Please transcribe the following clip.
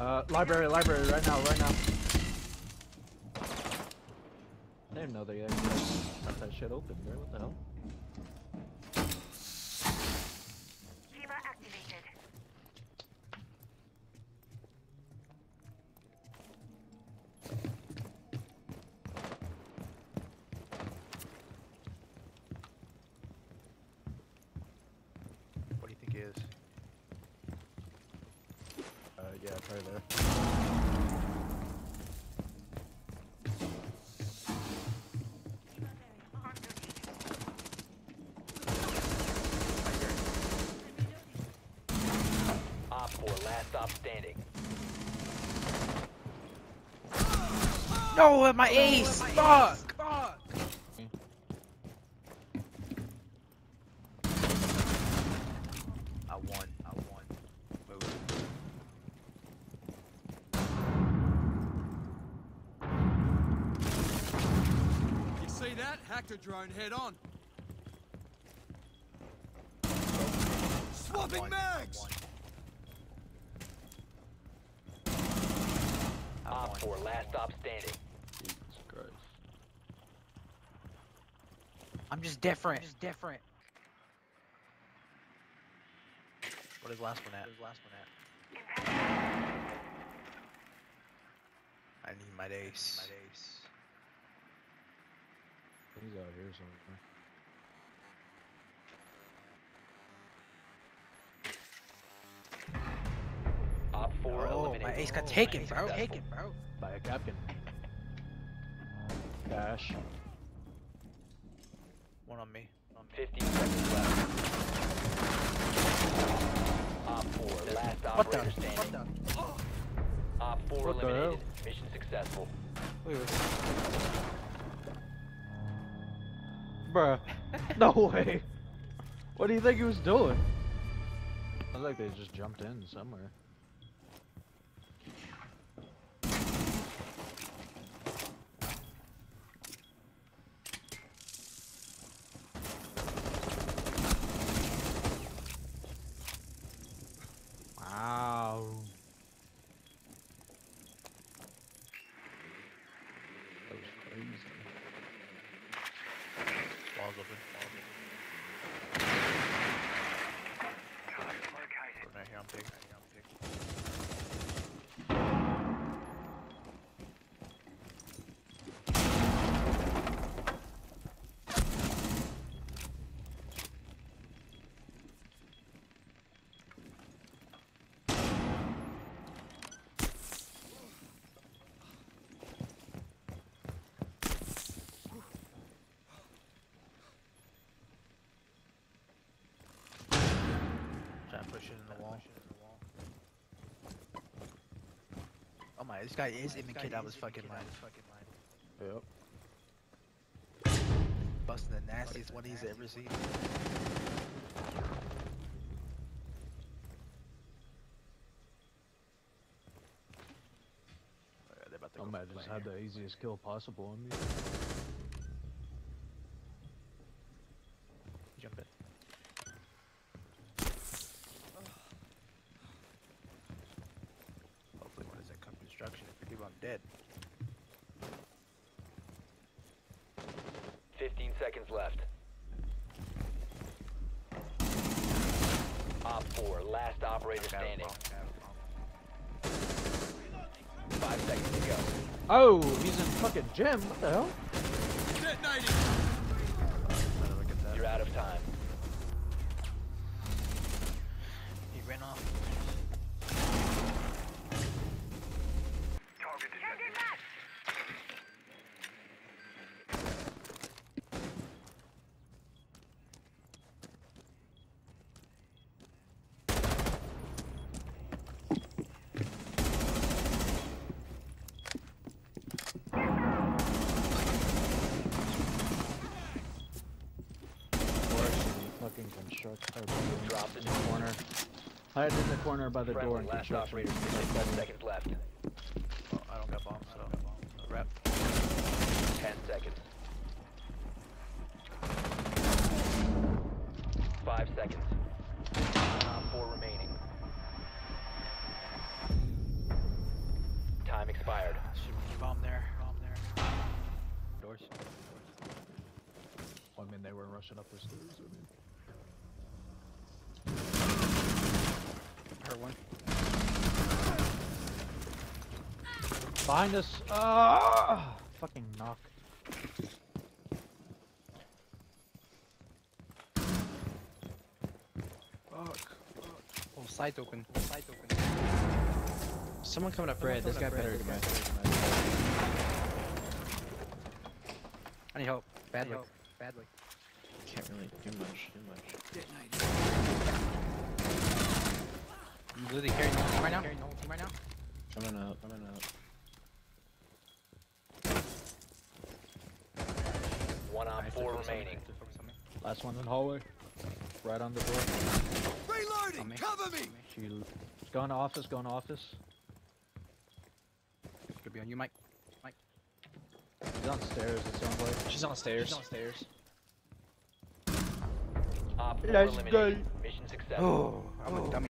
Library right now. I didn't know they actually left that shit open, bro. What the hell? Shiva activated. What do you think he is? Yeah, probably there. Op 4, last stop standing. No, my ace! Fuck! I won. Move. You see that? Hacked a drone head on. Swapping mags! Op 4, last stop standing. Jesus Christ. I'm just different. What is last one at? I need my ace. He's out here somewhere. Op 4 Oh, eliminated. my ace got taken, bro. By a captain. Dash. One on me. 15 seconds left. Op 4, last What the? operator standing. Op 4 What the eliminated. hell? Mission successful. Wait. Bruh. No way. What do you think he was doing? I like they just jumped in somewhere. Wow. That was crazy. Walls open. Right here, I'm big. Try to push it in the wall. Oh my, this guy is in the kid out of his fucking mind. Yep. Busting the nastiest one he's ever seen. They're about to go I might just had the easiest kill possible on me. Jump in. Hopefully when does that come construction? If we do, I'm dead. 15 seconds left. Op 4, last operator standing. 5 seconds to go. Oh, he's in fucking gym. What the hell? Detonating! You're out of time. He ran off. Fucking construct. Dropped In the corner. Hide in the corner by the door Friendly, and last construction. operator standing. 7 seconds left. Oh, I don't got bombs, so rep. 10 seconds. 5 seconds. Op 4 remaining. rushing up the stairs. Hurt one. Behind us. Ah! Fucking knock. Fuck. Oh, side open. Side open. Someone coming up red. This guy better than I need help. Badly. Badly. Can't really do much. I'm literally carrying the whole team right now. Coming up. One on Nice, four focus on me, remaining. focus on me. Last one in the hallway. Right on the door. Reloading! On me. Cover me! She's going to office, Could be on you, Mike. He's on stairs, it sounds like. She's on stairs. Op 4 Let's eliminated. go. Mission successful. Oh, I'm a dummy.